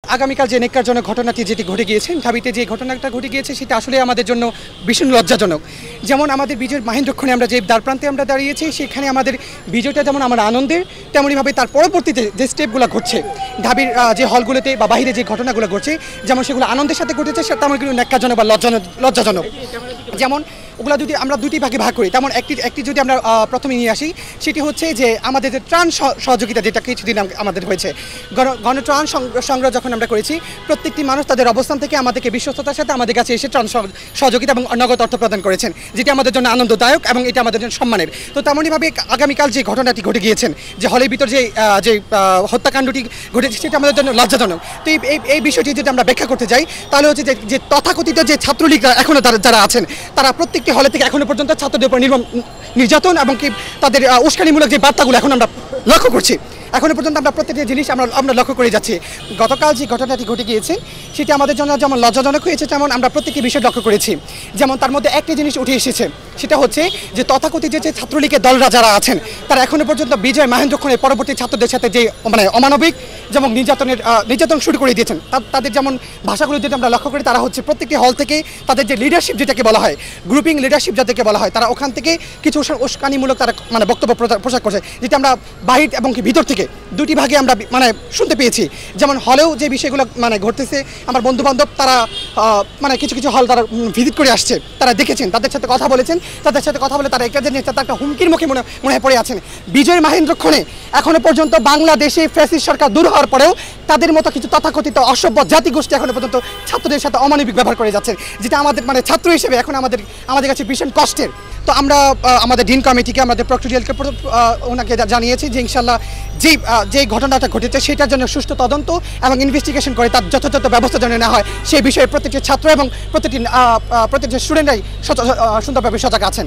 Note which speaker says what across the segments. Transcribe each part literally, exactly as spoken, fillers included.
Speaker 1: আগামীকাল যে নেক্কারজনক ঘটনাটি যেটি ঘটে গিয়েছে, ঢাবিতে যে ঘটনাটা ঘটে গিয়েছে সেটা আসলে আমাদের জন্য ভীষণ লজ্জাজনক। যেমন আমাদের বিজয়ের মাহেন্দ্রক্ষণে আমরা যে দ্বারপ্রান্তে আমরা দাঁড়িয়েছি, সেখানে আমাদের বিজয়টা যেমন আমার আনন্দের, তেমনইভাবে তার পরবর্তীতে যে স্টেপগুলো ঘটছে ঢাবির যে হলগুলোতে বা বাহিরে যে ঘটনাগুলো ঘটছে, যেমন সেগুলো আনন্দের সাথে ঘটেছে, তেমন কিন্তু নেক্কারজনক বা লজ্জাজনক লজ্জাজনক। যেমন ওগুলো যদি আমরা দুটি ভাগে ভাগ করি, তেমন একটি একটি যদি আমরা প্রথমে নিয়ে আসি, সেটি হচ্ছে যে আমাদের যে ত্রাণ সহযোগিতা যেটা কিছুদিন আমাদের হয়েছে, গণ গণত্রাণ সংগ্রহ যখন আমরা করেছি, প্রত্যেকটি মানুষ তাদের অবস্থান থেকে আমাদেরকে বিশ্বস্ততার সাথে আমাদের কাছে এসে ত্রাণ সহযোগিতা এবং নগদ অর্থ প্রদান করেছেন, যেটি আমাদের জন্য আনন্দদায়ক এবং এটা আমাদের জন্য সম্মানের। তো তেমনইভাবে আগামীকাল যে ঘটনাটি ঘটে গিয়েছেন, যে হলের ভিতর যে যে হত্যাকাণ্ডটি ঘটেছে, সেটা আমাদের জন্য লজ্জাজনক। তো এই এই বিষয়টি যদি আমরা ব্যাখ্যা করতে যাই, তাহলে হচ্ছে যে যে তথাকথিত যে ছাত্রলীগরা এখনও তারা যারা আছেন, তারা প্রত্যেকটি হলে থেকে এখনো পর্যন্ত ছাত্রদের উপর নির্যাতন এবং কি তাদের উস্কানিমূলক যে বার্তাগুলো এখন আমরা লক্ষ্য করছি। এখনো পর্যন্ত আমরা প্রত্যেকটি জিনিস আমরা আমরা লক্ষ্য করে যাচ্ছি। গতকাল যে ঘটনাটি ঘটে গিয়েছে, সেটি আমাদের জন্য যেমন লজ্জাজনক হয়েছে, তেমন আমরা প্রত্যেকটি বিষয় লক্ষ্য করেছি। যেমন তার মধ্যে একটি জিনিস উঠে এসেছে, সেটা হচ্ছে যে তথাকথিত যে ছাত্রলীগের দলরা যারা আছেন, তারা এখনো পর্যন্ত বিজয় মাহেন্দ্রক্ষণের পরবর্তী ছাত্রদের সাথে যে মানে অমানবিক যেমন নির্যাতনের নির্যাতন শুরু করে দিয়েছেন। তাদের যেমন ভাষাগুলো যদি আমরা লক্ষ্য করি, তারা হচ্ছে প্রত্যেকটি হল থেকে তাদের যে লিডারশিপ যেটাকে বলা হয়, গ্রুপিং লিডারশিপ যাদেরকে বলা হয়, তারা ওখান থেকে কিছু উস্কানিমূলক তারা মানে বক্তব্য প্রচার করছে, যেটা আমরা বাহির এবং কি ভিতর থেকে দুটি ভাগে আমরা মানে শুনতে পেয়েছি। যেমন হলেও যে বিষয়গুলো মানে ঘটতেছে, আমার বন্ধুবান্ধব তারা মানে কিছু কিছু হল তারা ভিজিট করে আসছে, তারা দেখেছেন, তাদের সাথে কথা বলেছেন, তাদের সাথে কথা বলে তারা একটা জিনিস তারা একটা হুমকির মুখে মনে মনে পড়ে আছেন। বিজয় মাহেন্দ্রক্ষণে এখনো পর্যন্ত বাংলাদেশে ফ্যাসিস্ট সরকার দূর হওয়ার পরেও তাদের মতো কিছু তথাকথিত অসভ্য জাতিগোষ্ঠী এখনো পর্যন্ত ছাত্রদের সাথে অমানবিক ব্যবহার করে যাচ্ছে, যেটা আমাদের মানে ছাত্র হিসেবে এখন আমাদের আমাদের কাছে ভীষণ কষ্টের। তো আমরা আমাদের ডিন কমিটিকে, আমাদের প্রক্টোরিয়ালকে ওনাকে জানিয়েছি যে ইনশাল্লাহ যেই যেই ঘটনাটা ঘটেছে সেটার জন্য সুষ্ঠু তদন্ত এবং ইনভেস্টিগেশন করে তার যথাযথ ব্যবস্থা যেন নেওয়া হয়, সেই বিষয়ে প্রত্যেকটি ছাত্র এবং প্রত্যেকটি প্রত্যেকটি স্টুডেন্টরাই সুন্দরভাবে সজাগ আছেন।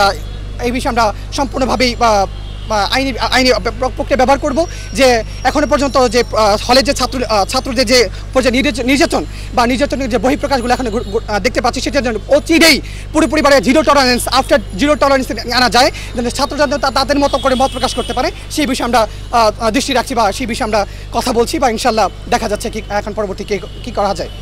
Speaker 1: এই বিষয়ে আমরা সম্পূর্ণভাবেই আইনি আইনি প্রক্রিয়া ব্যবহার করব। যে এখনো পর্যন্ত যে হলের যে ছাত্র ছাত্রদের যে পর্যায়ে নির্যাতন বা নির্যাতনের যে বহিঃপ্রকাশগুলো এখন দেখতে পাচ্ছি, সেটার জন্য অচিরেই পুরোপুরিভাবে zero tolerance after zero tolerance আনা যায়, যেন ছাত্ররা তাদের মতো করে মত প্রকাশ করতে পারে, সেই বিষয়ে আমরা দৃষ্টি রাখছি বা সেই বিষয়ে আমরা কথা বলছি, বা ইনশাল্লাহ দেখা যাচ্ছে কি এখন পরবর্তী কী করা যায়।